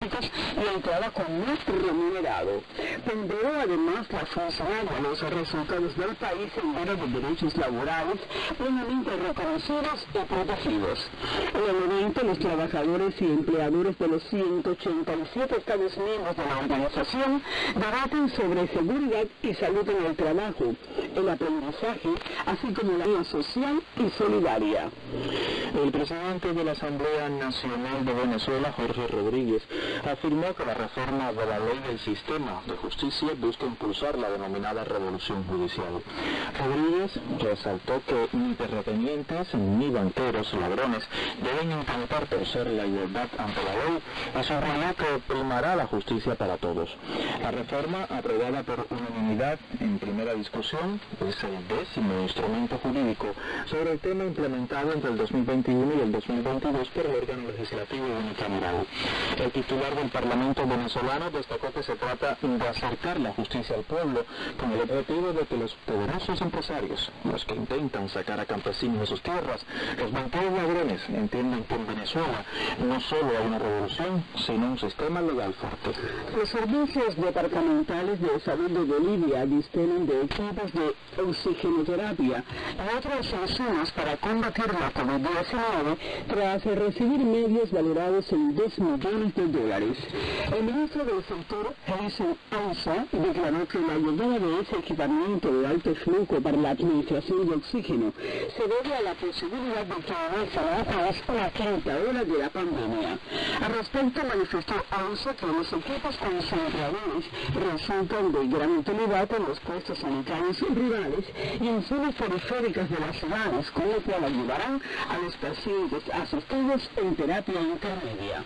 y entrada con más remunerado. Ponderó además la funcionaria los resultados del país en área de derechos laborales plenamente reconocidos y protegidos. En el evento, los trabajadores y empleadores de los 187 Estados miembros de la organización debaten sobre seguridad y salud en el trabajo, el aprendizaje, así como la vida social y solidaria. El presidente de la Asamblea Nacional de Venezuela, Jorge Rodríguez, afirmó que la reforma de la ley del sistema de justicia busca impulsar la denominada revolución judicial. Rodríguez resaltó que ni terratenientes ni banqueros ladrones deben intentar torcer la igualdad ante la ley y subrayó que primará la justicia para todos. La reforma, aprobada por unanimidad en primera discusión, es el 10º instrumento jurídico sobre el tema implementado entre el 2021 y el 2022 por el órgano legislativo unicameral. El titular del Parlamento venezolano destacó que se trata de acercar la justicia al pueblo con el objetivo de que los poderosos empresarios, los que intentan sacar a campesinos de sus tierras, los banqueros ladrones, entiendan que en Venezuela no solo hay una revolución, sino un sistema legal fuerte. Los servicios departamentales de salud de Bolivia disponen de equipos de oxigenoterapia y otros insumos para combatir la COVID-19 tras recibir medios valorados en $2 millones. El ministro del sector, Jason Ausa, declaró que la llegada de ese equipamiento de alto flujo para la administración de oxígeno se debe a la posibilidad de que inicie atrás la quinta ola de la pandemia. Al respecto, manifestó Ausa que los equipos concentradores resultan de gran utilidad en los puestos sanitarios rurales y en zonas periféricas de las ciudades, con lo cual ayudarán a los pacientes asistidos en terapia intermedia.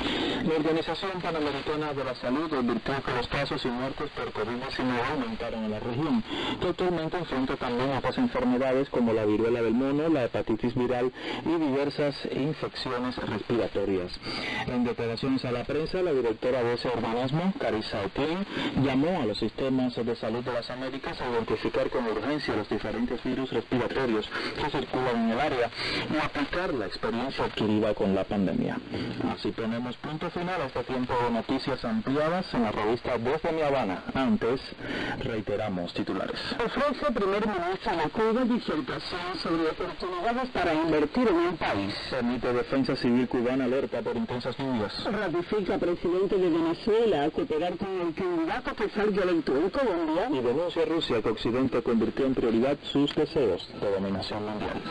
La Organización Panamericana de la Salud advirtió que los casos y muertes por COVID-19 aumentaron en la región, que actualmente enfrenta también otras enfermedades como la viruela del mono, la hepatitis viral y diversas infecciones respiratorias. En declaraciones a la prensa, la directora de ese organismo, Carissa Etienne, llamó a los sistemas de salud de las Américas a identificar con urgencia los diferentes virus respiratorios que circulan en el área y aplicar la experiencia adquirida con la pandemia. Así ponemos punto final a este tiempo de noticias ampliadas en la revista Desde Mi Habana. Antes, reiteramos titulares. Ofrece primer ministro de Cuba disertación sobre oportunidades para invertir en el país. Permite Defensa Civil cubana alerta por intensas lluvias. Ratifica presidente de Venezuela a cooperar con el candidato que salga electo en Colombia. Y denuncia a Rusia que Occidente convirtió en prioridad sus deseos de dominación mundial.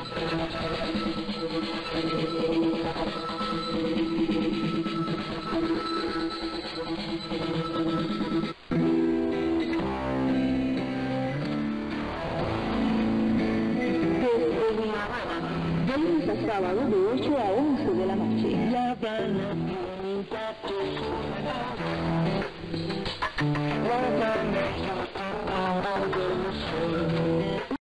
Sábado de 8 a 11 de la noche.